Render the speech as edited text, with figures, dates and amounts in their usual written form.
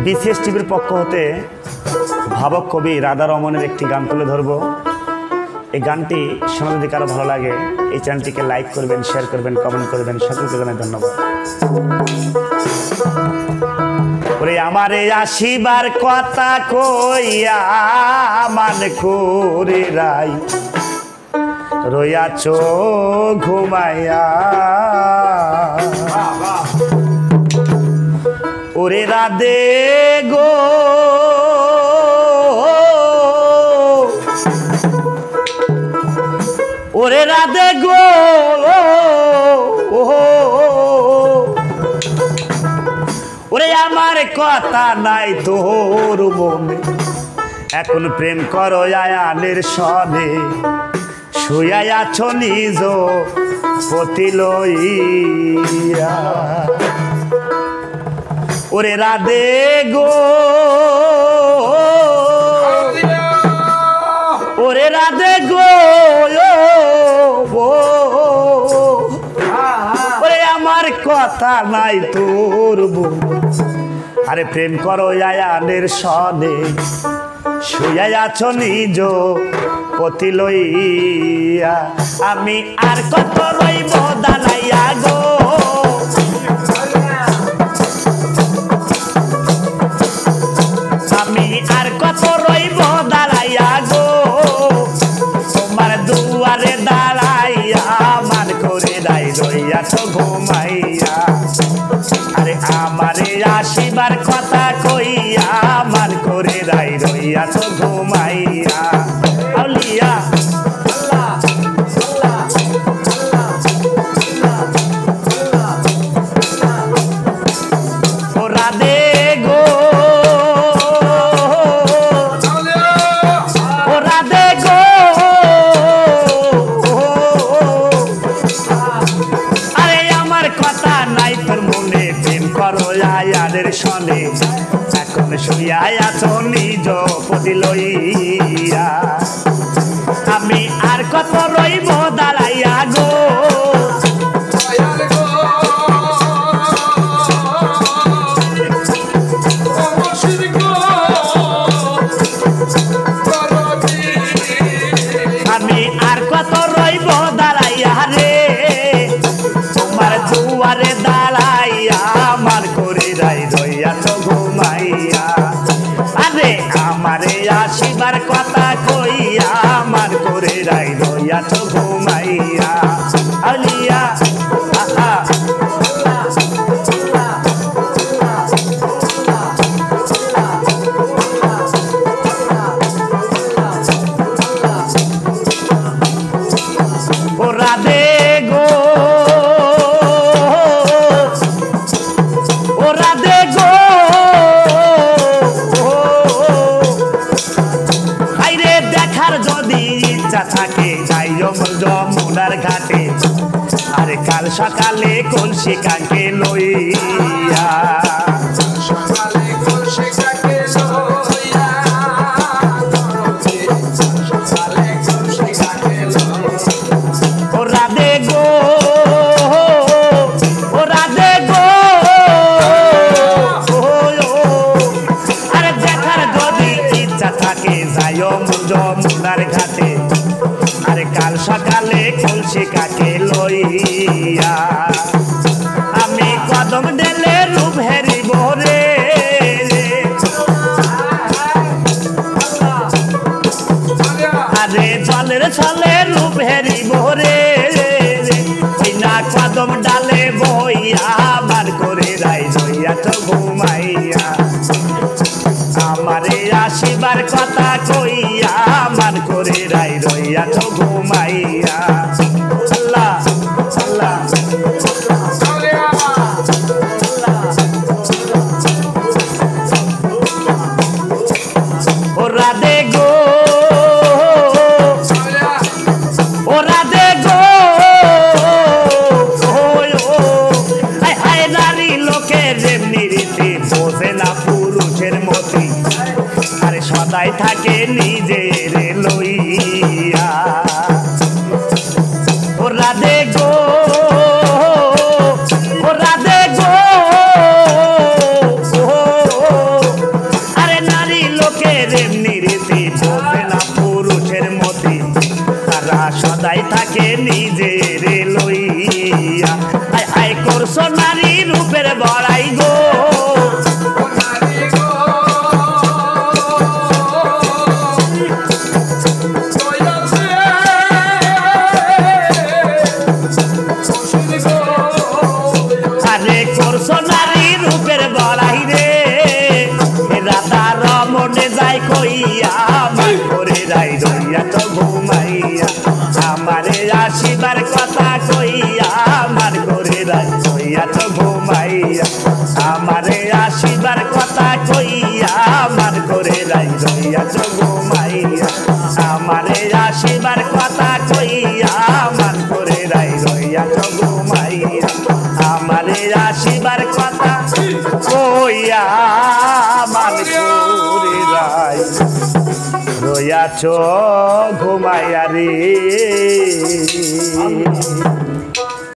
BCS টিভির পক্ষ হতে ভাবক কবি রাধা রমনের একটি গান তুলে ধরব। এই গানটি শোনা যদি কারো ভালো লাগে এই চ্যানেলটিকে লাইক করবেন, শেয়ার করবেন, কমেন্ট করবেন। সকলকে জানাই ধন্যবাদ। ওরে আমারে আসিবার কথা কইয়া মান করে রাই রইয়াছ ঘুমাইয়া, ওরে রাধে গো ওরে রাধে গো ওরে আমার কথা নাই তোর মনে, এখন প্রেম করো আয়ানের সনে, শুয়াই আছো নিজ পতি লইয়া। ওরে রাধে গো ওরে রাধে গো ওরে আমার কথা নাই তোর বোন, আরে প্রেম করো আয়ানের সনে, শুয়াই আছো নিজ পতি লইয়া। আমি আর কত রইব দাঁড়াইয়া গো, আমি আর কত রইব দাঁড়াইয়া গো, তোমার দুয়ারে দাঁড়াইয়া মান করে দাই রইয়াছ ঘুমাইয়া। আরে আমারে আসিবার কথা কইয়া মান করে দাই রইয়াছ ঘুমাইয়া। আউলিয়া ও রাধে গো ও রাধে গো, আরে আমার কথা নাই তোর মনে, প্রেম করো আয়ানের সনে, এখন শুইয়া আছো নিজ পতি লইয়া। আমি আর কত রইব দাঁড়াইয়া গো, আমি আর কত রইব দাঁড়াইয়া রে, তোমার দুয়ারে দাঁড়াইয়া মান করে রাই রইয়াছ ঘুমাইয়া। আরে আমারে আসিবার কথা কইয়া মান করে রাই রইয়াছ ঘুমাইয়া। আউলিয়া আহা ও রাধে গো ও রাধে গো, আইরে দেখার যদি ইচ্ছা থাকে যাই যমুনার ঘাটে, আরে কাল সকালে কলসি কাকে লইয়া। ও রাধে গো ও রাধে গো, আরে দেখার যদি ইচ্ছা থাকে যাই যমুনার ঘাটে, আরে কাল সকালে কলসি কাকে লইয়া। আমি কদম ডেলে রূপ হেরিব রে, আরে জলের ছলে রূপ হেরিব রে, না কদম ডালে বইয়া বার করে রাই রইয়াছ ঘুমাইয়া। আমারে আসিবার কথা কইয়া মান করে রাই রইয়াছ ঘুমাইয়া। আল্লাহ আল্লাহ ও রাধে গো ও রাধে গো, হায় হায় নারী লোকের এমনি রীতি বোঝে না পুরুষের মতি, আরে সদাই থাকে নিজের লইয়া। ও রাধে গো ও রাধে গো, হাই হাই করছো নারী রূপের বড়াই গো আরে করছো নারী রূপের বড়াই রে রাধা রমনে যাই কইয়া মান করে যাই রইয়া তো ঘুমাইয়া আমারে আসিবার কথা কইয়া মান করে যাই রইয়া তো ঘুমাইয়া আমারে আসিবার কথা কইয়া মান করে যাই রইয়া তো ঘুমাইয়া আমারে আসিবার কথা কইয়া মান করে যাই রইয়া তো ঘুমাইয়া আমারে আসিবার কথা কইয়া মান করে যাই রইয়াছ ঘুমাইয়া রে